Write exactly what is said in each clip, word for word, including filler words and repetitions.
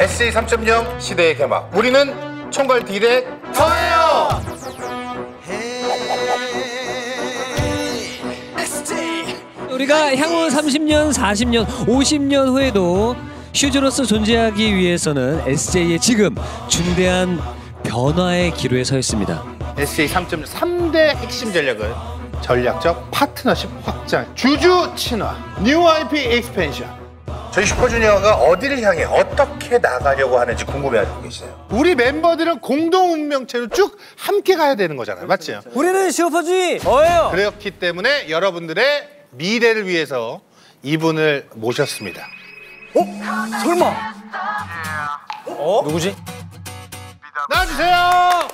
에스제이 삼 점 영 시대의 개막. 우리는 총괄 디렉터예요. 우리가 향후 삼십 년, 사십 년, 오십 년 후에도 슈즈로서 존재하기 위해서는 에스제이의 지금 중대한 변화의 기로에 서 있습니다. 에스제이 삼 점 영 삼 대 핵심 전략은 전략적 파트너십 확장, 주주 친화, 뉴 아이피 익스펜션. 저희 슈퍼주니어가 어디를 향해 어떻게 나가려고 하는지 궁금해하고 계세요. 우리 멤버들은 공동 운명체로 쭉 함께 가야 되는 거잖아요. 맞죠? 우리는 슈퍼주니어예요. 그렇기 때문에 여러분들의 미래를 위해서 이분을 모셨습니다. 어? 설마? 어? 누구지? 나와주세요.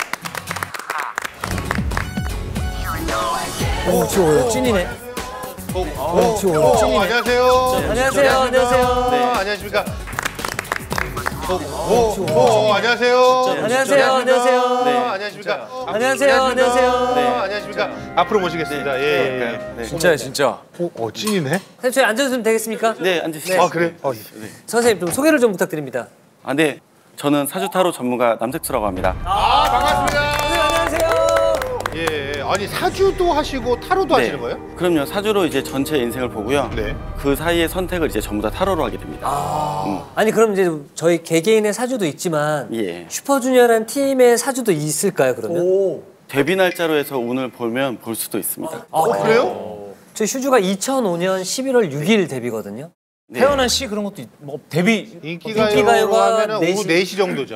오, 지금 찐이네. 오, 오, 지금 오, 찐이네. 안녕하세요. 안녕하세요. 안녕하세요. 네. 안녕하십니까. 오, 오, 오, 안녕하세요. 안녕하세요. 안녕하세요. 네. 안녕하십니까. 안녕하세요. 안녕하세요. 네. 안녕하십니까. 앞으로 모시겠습니다. 네. 예, 예. 진짜야 진짜. 오, 어, 찐이네. 선생님 저희 앉아주시면 되겠습니까? 네, 앉으시죠. 아, 그래? 어, 선생님 좀 소개를 좀 부탁드립니다. 아, 네. 저는 사주 타로 전문가 남색수라고 합니다. 아, 반갑습니다. 네, 안녕하세요. 예, 아니 사주도 하시고 타로도 네. 하시는 거예요? 그럼요. 사주로 이제 전체 인생을 보고요. 네. 그 사이의 선택을 이제 전부 다 타로로 하게 됩니다. 아, 음. 아니 그럼 이제 저희 개개인의 사주도 있지만 예. 슈퍼주니어라는 팀의 사주도 있을까요 그러면? 오. 데뷔 날짜로 해서 운을 보면 볼 수도 있습니다. 아, 어, 그래요? 저희 슈즈가 이천오 년 십일월 육일 데뷔거든요. 네. 태어난 씨 그런 것도 있, 뭐 데뷔 인기가요로 인기가요가 하면은 네 오후 시. 네 시 정도죠.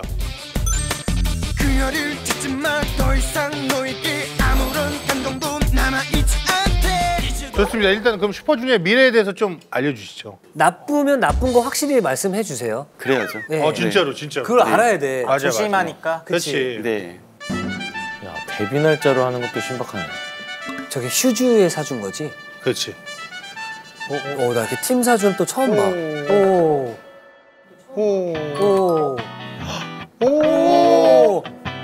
그녀를 찾지 마, 더 이상 너에게 아무런 감동도 남아있지 않대. 좋습니다. 일단 그럼 슈퍼주니어의 미래에 대해서 좀 알려주시죠. 나쁘면 나쁜 거 확실히 말씀해 주세요. 그래야죠. 네. 어, 진짜로, 진짜로. 그걸 알아야 돼. 맞아, 조심하니까. 그렇지. 네. 야 데뷔 날짜로 하는 것도 신박하네. 저게 슈즈의 사주인 거지? 그렇지. 어, 어, 나 이렇게 팀 사주는 또 처음 봐. 오. 오. 오. 오. 오.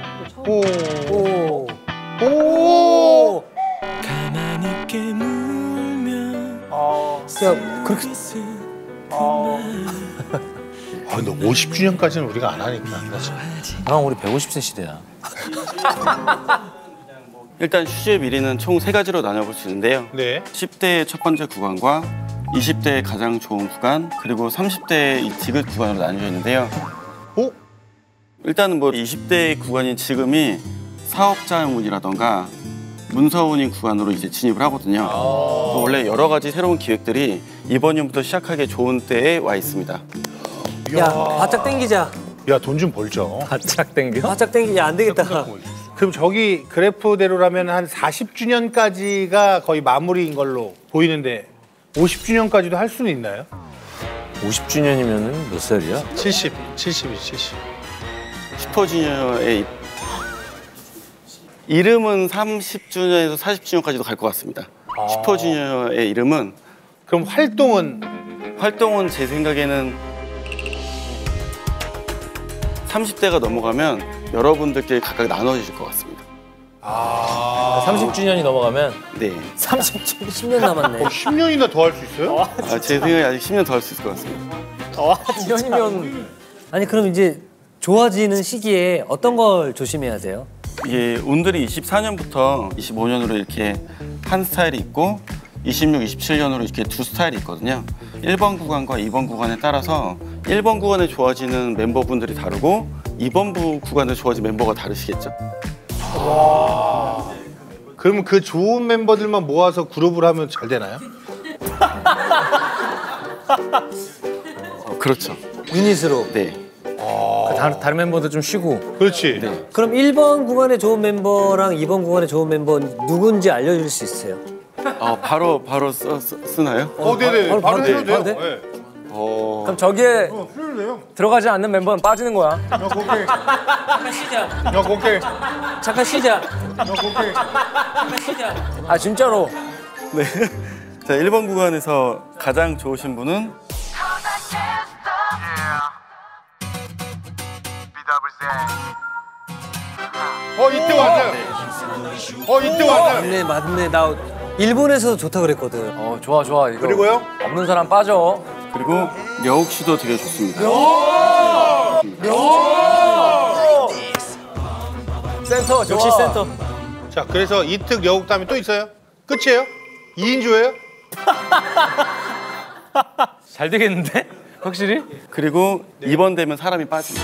오. 오. 오. 가만히 있게 물면 야, 그렇게 아, 근데 오십 주년까지는 우리가 안 하니까. 맞아. 형 우리 백오십 세 시대야. 일단 슈즈의 미래는 총 세 가지로 나눠볼 수 있는데요. 네. 십 대의 첫 번째 구간과 이십 대의 가장 좋은 구간, 그리고 삼십 대의 이 디귿 구간으로 나뉘어 있는데요. 오? 일단은 뭐 이십 대 구간인 지금이 사업자운이라던가 문서운인 구간으로 이제 진입을 하거든요. 또 원래 여러 가지 새로운 기획들이 이번 년부터 시작하기 좋은 때에 와 있습니다. 야, 바짝 땡기자. 야, 돈 좀 벌자. 바짝 땡겨? 바짝 땡기자. 안 되겠다. 그럼 저기 그래프대로라면 한 사십 주년까지가 거의 마무리인 걸로 보이는데 오십 주년까지도 할 수는 있나요? 오십 주년이면은 몇 살이야? 칠십, 칠십이, 칠십. 슈퍼주니어의 이름은 삼십 주년에서 사십 주년까지도 갈 것 같습니다. 아. 슈퍼주니어의 이름은 그럼 활동은 활동은 제 생각에는 삼십 대가 넘어가면 여러분들끼리 각각 나눠주실 것 같습니다. 아, 삼십 주년이 넘어가면 네. 삼십 주, 십 년 남았네. 어, 십 년이나 더 할 수 있어요? 아, 제 생각에 아직 십 년 더 할 수 있을 것 같습니다. 십 년이면 아니 그럼 이제 좋아지는 시기에 어떤 걸 조심해야 돼요? 이게 운들이 이십사 년부터 이십오 년으로 이렇게 한 스타일이 있고 이십육, 이십칠 년으로 이렇게 두 스타일이 있거든요. 일 번 구간과 이 번 구간에 따라서 일 번 구간에 좋아지는 멤버분들이 다르고 이 번 구간에 좋아지는 멤버가 다르시겠죠. 와. 그러면 그 좋은 멤버들만 모아서 그룹을 하면 잘 되나요? 어, 그렇죠. 유닛으로. 네. 다른, 다른 멤버들 좀 쉬고. 그렇지. 네. 그럼 일 번 구간에 좋은 멤버랑 이 번 구간에 좋은 멤버 누군지 알려줄 수 있어요? 어, 바로 바로 써, 써, 쓰나요? 어, 네네. 바로, 바로, 바로 해도 돼? 돼요. 바로 돼? 네. 어... 그럼 저기에 어, 해도 돼요. 들어가지 않는 멤버는 빠지는 거야. 야, 고개. 잠깐 쉬자. 야, 고개. 잠깐 쉬자. 야, 고개. 잠깐 쉬자. 아 진짜로. 네. 자, 일 번 구간에서 가장 좋으신 분은 어, 이때 왔어요. 어, 이때 왔어요. 맞네 맞네. 나 일본에서도 좋다 그랬거든. 어 좋아 좋아 이거. 그리고요? 없는 사람 빠져. 그리고 여욱 씨도 되게 좋습니다. 센터 좋아. 역시 센터. 자, 그래서 이특 여국담이 또 있어요? 끝이에요? 이인조예요? 잘 되겠는데? 확실히? 그리고 이 번 되면 사람이 빠집니다.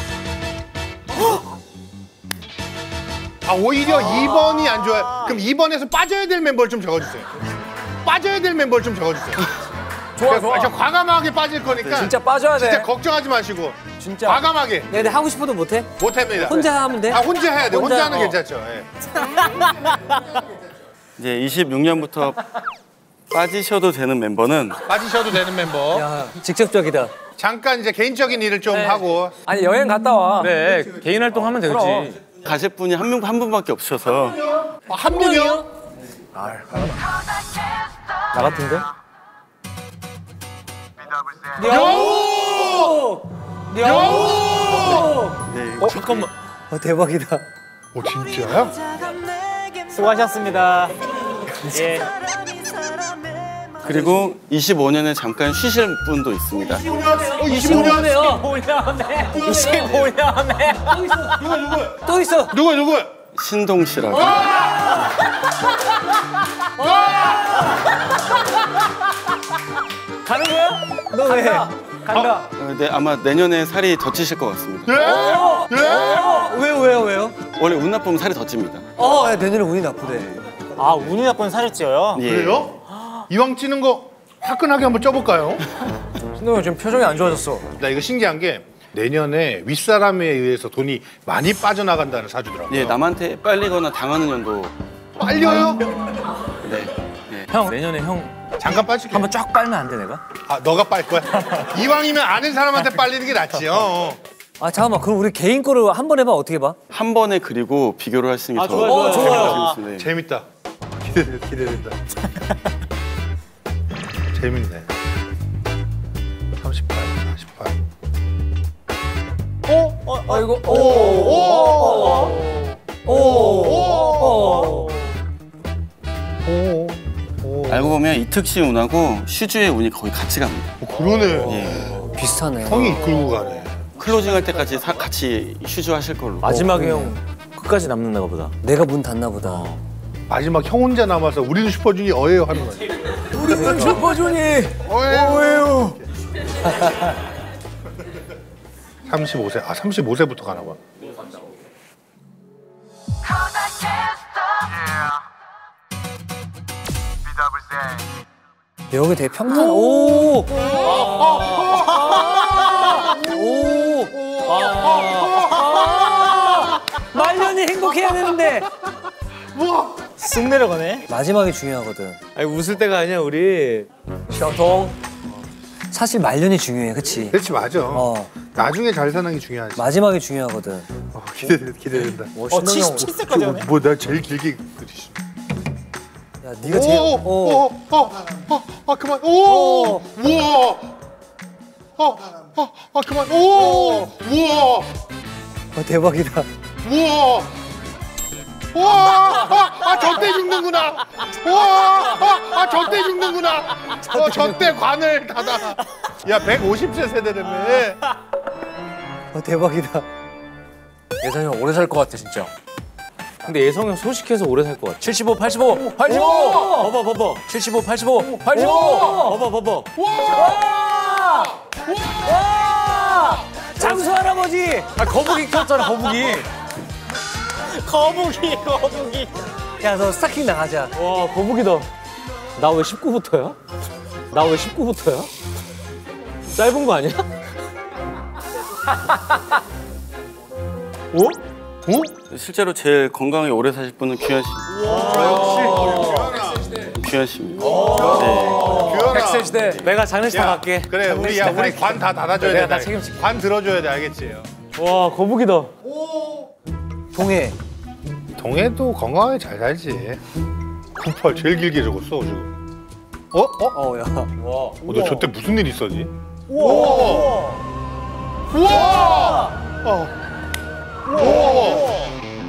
아, 오히려 이 번이 안 좋아요. 그럼 이 번에서 빠져야 될 멤버를 좀 적어주세요. 빠져야 될 멤버를 좀 적어주세요. 좋아 좋아. 저 과감하게 빠질 거니까 진짜 빠져야 돼. 진짜 걱정하지 마시고 진짜. 과감하게 야, 근데 하고 싶어도 못해? 못합니다. 혼자 하면 돼? 아, 혼자 해야 돼. 혼자, 혼자, 하는 어. 괜찮죠. 예. 이제 이십육 년부터 빠지셔도 되는 멤버는 빠지셔도 되는 멤버. 야, 직접적이다. 잠깐 이제 개인적인 일을 좀 하고. 아니 여행 갔다 와. 네 개인 활동하면 되지. 그럼. 가실 분이 한 명 한 분밖에 없으셔서 어, 한 분이요? 나 같은데? 여우! 여우! 네. 어 잠깐만. 어, 대박이다. 오, 진짜요? 수고하셨습니다. 예. 그리고 이십오 년에 잠깐 쉬실 분도 있습니다. 어, 이십오 년? 오 년에. 이십오 년에. 또 있어. 누구, 누구? 신동 씨라고. 가는 거야? 너 왜? 간다. 어, 네, 아마 내년에 살이 더 찌실 것 같습니다. 예? 예? 왜요, 왜요, 왜요? 원래 운 나쁘면 살이 더 찝니다. 어, 야, 내년에 운이 나쁘대. 아, 운이 나쁜 살이 쪄요? 예. 그래요? 이왕 찌는 거 화끈하게 한번 쪄볼까요? 신동이 지금 표정이 안 좋아졌어. 나 이거 신기한 게 내년에 윗사람에 의해서 돈이 많이 빠져나간다는 사주더라고요. 예, 남한테 빨리거나 당하는 연도. 빨려요? 네. 네. 형 내년에 형 잠깐 빠질게. 한번 쫙 빨면 안 돼 내가? 아, 너가 빨 거야? 이왕이면 아는 사람한테 빨리는 게 낫지요. 아, 잠깐만. 그럼 우리 개인 거를 한 번 해봐. 어떻게 봐? 한 번에 그리고 비교를 하시는 게 더 좋아요, 좋아요. 재밌습니다. 재밌다. 기대, 기대된다. 재밌네. 삼십팔, 사십팔. 어? 어? 아 이거 오! 오! 오, 오, 오! 오! 알고 보면 이특 씨 운하고 슈즈의 운이 거의 같이 갑니다. 어, 그러네. 예. 비슷하네. 형이 이끌고 가네. 클로징 할 때까지 사- 같이 슈즈 하실 걸로. 마지막에 형 끝까지 남는가 보다. 내가 문 닫나 보다. 마지막 형 혼자 남아서 우리는 슈퍼주니어 어예요 하는 거지. 우리는 슈퍼주니. 어예요. 삼십오 세. 아, 삼십오 세부터 가나 봐. 여기 되게 평탄. 오! 오! 말년이 행복해야 되는데. 쓱 내려가네. 마지막이 중요하거든. 아니 웃을 때가 아니야 우리. 셔통. 사실 말년이 중요해, 그치? 그렇지, 맞아. 어. 나중에 잘 사는 게 중요하지. 마지막이 중요하거든. 어, 기대, 기대된다. 어, 칠십 세까지 하네. 뭐, 나 제일 길게 들이시. 야, 네가 제일. 오, 어. 오, 어, 어, 아, 그만. 오, 우와. 어, 어, 아, 그만. 오, 우와. 어, 대박이다. 우와! 우와! 아, 아, 저때 죽는구나! 우와! 아, 아, 저때 죽는구나! 어, 저때 관을 닫아. 야, 백오십 세 세대라며. 어, 대박이다. 예성이 형 오래 살 것 같아 진짜. 근데 예성이 형 소식해서 오래 살 것 같아. 칠십오, 팔십오, 팔십오. 봐봐 봐봐. 칠십오, 팔십오, 팔십오. 봐봐 봐봐. 장수 할아버지! 아 거북이 켰잖아 거북이. 거북이, 거북이. 야, 너 스타킹 나가자. 와 거북이다. 나 왜 십구부터야? 나 왜 십구부터야? 짧은 거 아니야? 오? 어? 실제로 제일 건강하게 오래 사실 분은 규현 씨입니다. 규현 씨입니다. 네. 규현아. 백세 시대. 내가 장례식 야, 갈게. 그래, 우리, 야, 우리 관 다 닫아줘야 돼. 내가 다 책임질게. 관 들어줘야 돼, 알겠지? 와 거북이다. 동해. 동해도 건강하게 잘 살지. 구팔 제일 길게 적었어, 지금. 어? 어? 어, 야. 어, 너 저때 무슨 일 있었니? 우와! 우와! 어. 우와!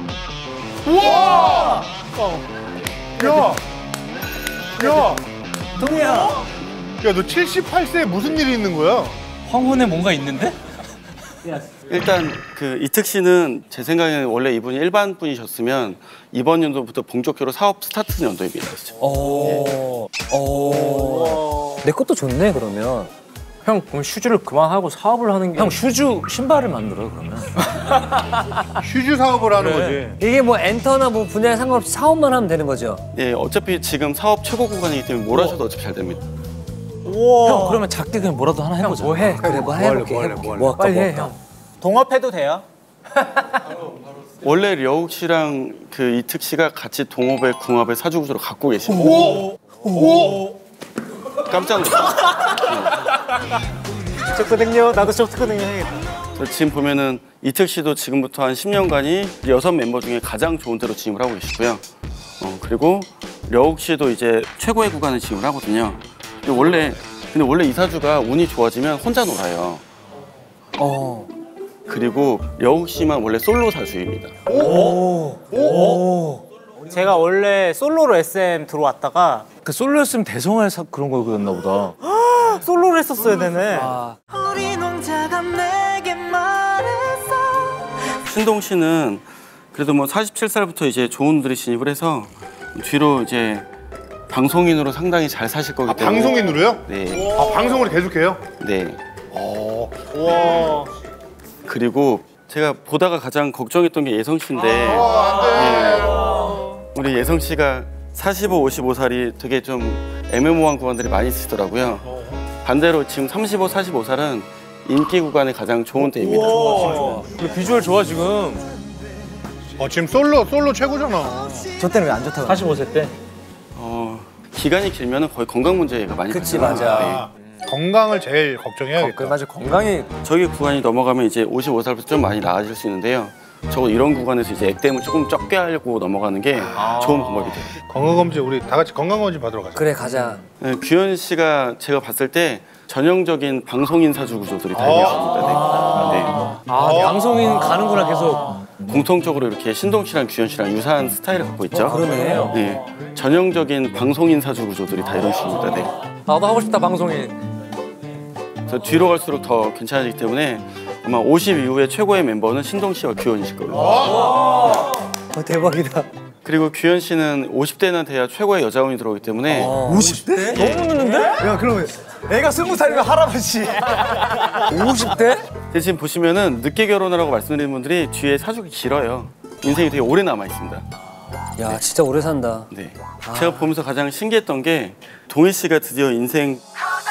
우와! 어. 야! 야! 동해야. 야, 너 칠십팔 세에 무슨 일이 있는 거야? 황혼에 뭔가 있는데? 일단 그 이특 씨는 제 생각에는 원래 이분이 일반 분이셨으면 이번 연도부터 본격적으로 사업 스타트 연도입니다. 오. 오. 내 것도 좋네 그러면. 형 그럼 슈즈를 그만하고 사업을 하는 게 형 슈즈 신발을 만들어요 그러면. 슈즈 사업을 하는 거지. 이게 뭐 엔터나 뭐 분야에 상관없이 사업만 하면 되는 거죠? 예, 어차피 지금 사업 최고 구간이기 때문에 뭘 하셔도 어차피 잘 됩니다. 형 그러면 작게 그냥 뭐라도 하나 해보자. 뭐 해? 그래 뭐 해볼게. 뭐 할래, 해볼게. 뭐 할래, 뭐 할까 빨리 뭐 해 할까. 형. 동업해도 돼요? 원래 려욱 씨랑 그 이특 씨가 같이 동업의 궁합의 사주구조를 갖고 계시는 거예요. 오! 깜짝 놀랐어요. 좋거든요. 나도 좋거든요. 해야겠다. 그래서 지금 보면은 이특 씨도 지금부터 한 십 년간이 여섯 멤버 중에 가장 좋은 데로 진입을 하고 계시고요. 어, 그리고 려욱 씨도 이제 최고의 구간을 진입을 하거든요. 근데 원래 근데 원래 이 사주가 운이 좋아지면 혼자 놀아요. 어. 그리고 려욱 씨만 원래 솔로 사주입니다. 제가 원래 솔로로 에스엠 들어왔다가 그 솔로였으면 대성할 사 그런 거였나 보다. 솔로를 했었어야 되네. 우리 농자가 내게 말했어. 신동 씨는 그래도 뭐 사십칠 살부터 이제 좋은 분들이 진입을 해서 뒤로 이제 방송인으로 상당히 잘 사실 거기 아, 때문에 방송인으로요? 네, 아, 방송으로 계속해요? 네. 우와. 그리고 제가 보다가 가장 걱정했던 게 예성 씨인데 아, 안 돼. 우리 예성 씨가 사십오, 오십오 살이 되게 좀 애매모호한 구간들이 많이 있으시더라고요. 반대로 지금 삼십오, 사십오 살은 인기 구간에 가장 좋은 때입니다. 그리고 비주얼 좋아 지금. 어, 지금 솔로, 솔로 최고잖아. 저 때는 왜 안 좋다고? 사십오 세 때. 어, 기간이 길면 거의 건강 문제가 많이 그치, 발생해요. 맞아. 건강을 제일 걱정해야겠다. 그 맞아 건강이 네. 저기 구간이 넘어가면 이제 오십오 살부터 좀 많이 나아질 수 있는데요. 적어도 이런 구간에서 이제 액땜을 조금 적게 하려고 넘어가는 게 좋은 방법이 돼요. 건강검진 우리 다 같이 건강검진 받으러 가자. 그래 가자. 네, 규현 씨가 제가 봤을 때 전형적인 방송인 사주 구조들이 다 있습니다. 네. 아 방송인 가는구나 계속. 네. 공통적으로 이렇게 신동 씨랑 규현 씨랑 유사한 스타일을 갖고 있죠. 그러네. 네, 전형적인 방송인 사주 구조들이 다 이런 식입니다. 네. 나도 하고 싶다 방송인. 그래서 뒤로 갈수록 더 괜찮아지기 때문에 아마 오십 이후에 최고의 멤버는 신동 씨와 규현 씨일 거예요. 어, 대박이다. 그리고 규현 씨는 오십 대나 돼야 최고의 여자원이 들어오기 때문에 오십 대? 너무 늦는데? 야 그러면 애가 스무 살이면 할아버지. 오십 대? 근데 지금 보시면은 늦게 결혼하라고 말씀드리는 분들이 뒤에 사족이 길어요. 인생이 되게 오래 남아 있습니다. 야 진짜 오래 산다. 네. 제가 보면서 가장 신기했던 게 동희 씨가 드디어 인생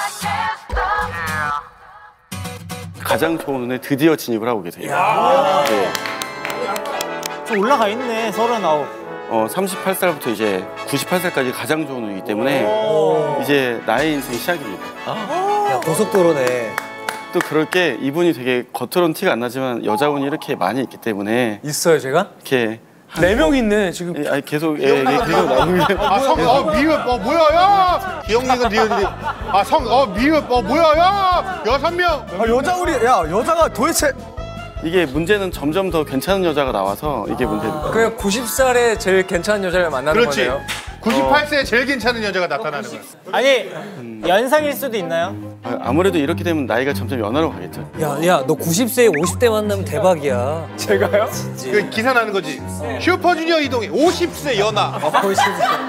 가장 좋은 운에 드디어 진입을 하고 계세요. 네. 좀 올라가 있네. 서른아홉. 어, 삼십팔 살부터 이제 구십팔 살까지 가장 좋은 운이기 때문에 이제 나의 인생 시작입니다. 야 고속도로네. 또 그럴 게 이분이 되게 겉으로는 티가 안 나지만 여자 운이 이렇게 많이 있기 때문에 있어요 제가? 이렇게 네 명 있네 지금. 예, 아니 계속 예, 이게 계속 나누게 아, 성, 어, 미흡, 어, 뭐야, 야! 기억력은 니은이. 아, 성, 어, 미흡, 어, 뭐야, 야! 여섯 명! 아 여자 우리 야 여자가 도대체. 이게 문제는 점점 더 괜찮은 여자가 나와서 이게 문제입니다. 그냥 구십 살에 제일 괜찮은 여자를 만나는 그렇지. 거네요. 구십팔 세에 제일 괜찮은 여자가 나타나는 거야. 아니 연상일 수도 있나요? 아, 아무래도 이렇게 되면 나이가 점점 연하로 가겠죠. 야야 너 구십 세에 오십 대 만나면 대박이야. 제가요? 그 기사 나는 거지. 슈퍼주니어 이동이 오십 세 연하. 아 거의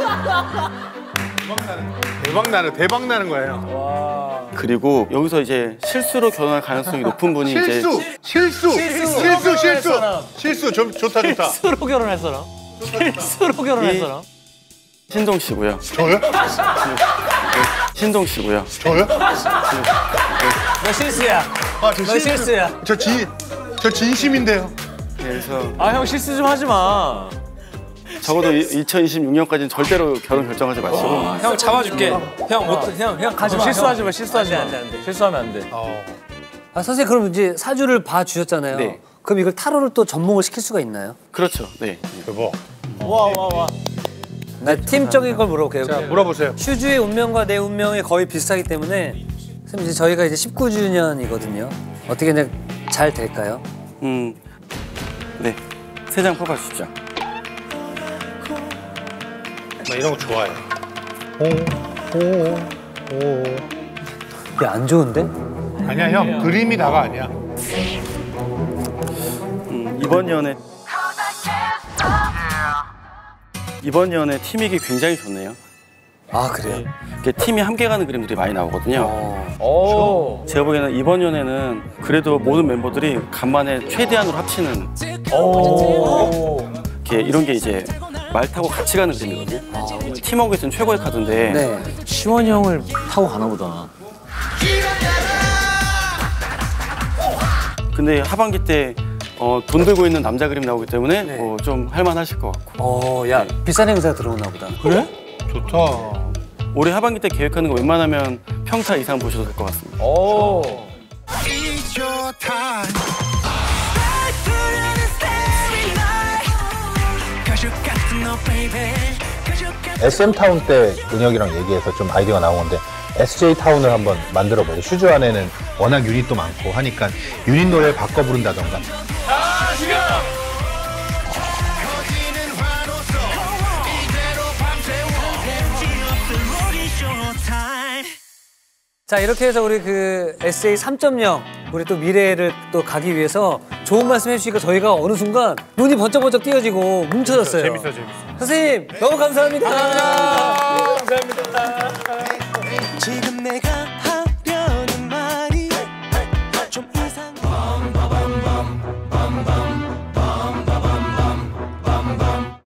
대박 나는, 대박 나는 거예요. 그리고 여기서 이제 실수로 결혼할 가능성이 높은 분이 실수, 이제 실수, 실수, 실수, 실수, 좀 좋다, 좋다. 실수로 결혼할 사람. 실수로 결혼할 이- 사람. 신동 씨고요. 저요? 신동 씨고요. 저요? 너 실수야. 아, 저 너 실수. 실수야. 저 진, 저 진심인데요. 그래서 아 형 실수 좀 하지 마. 적어도 이천이십육 년까지는 절대로 결혼 결정하지 마시고 형 잡아줄게. 형 못, 형, 형 가지 마. 실수하지 마, 실수하지 마. 안 돼, 안 돼. 실수하면 안 돼. 어. 아 선생님 그럼 이제 사주를 봐 주셨잖아요. 네. 그럼 이걸 타로를 또 접목을 시킬 수가 있나요? 그렇죠. 네. 여보, 와 와 와. 나 팀적인 걸 물어볼게요. 자, 물어보세요. 슈즈의 운명과 내 운명이 거의 비슷하기 때문에 선생님 이제 저희가 이제 십구 주년이거든요. 어떻게 그냥 잘 될까요? 음, 네. 세 장 뽑아주시죠. 나 이런 거 좋아해. 야 안 좋은데? 아니야, 형. 그림이 다가 아니야. 이번 연에 이번 연에 팀이기 굉장히 좋네요. 아 그래요? 이렇게 팀이 함께 가는 그림들이 많이 나오거든요. 오. 제가 보기에는 이번 연에는 그래도 모든 멤버들이 간만에 최대한으로 합치는 오. 이렇게 이런 게 이제 말 타고 같이 가는 그림이거든요. 팀워크에서는 최고의 카드인데 네. 시원이 형을 타고 가나 보다. 근데 하반기 때 어, 돈 들고 있는 남자 그림 나오기 때문에 네. 어, 좀 할만하실 것 같고. 어, 야 비싼 행사 들어오나 보다. 그래? 좋다. 올해 하반기 때 계획하는 거 웬만하면 평타 이상 보셔도 될 것 같습니다. 오. It's your time. 에스엠타운 때 은혁이랑 얘기해서 좀 아이디어가 나온 건데 에스제이타운을 한번 만들어봐요. 슈즈 안에는 워낙 유닛도 많고 하니까 유닛 노래를 바꿔 부른다던가. 자 이렇게 해서 우리 그 에스제이 삼 점 영 우리 또 미래를 또 가기 위해서 좋은 말씀 해주시니까 저희가 어느 순간 눈이 번쩍번쩍 띄어지고 뭉쳐졌어요. 재밌어 재밌어. 선생님 너무 감사합니다. 감사합니다. 감사합니다.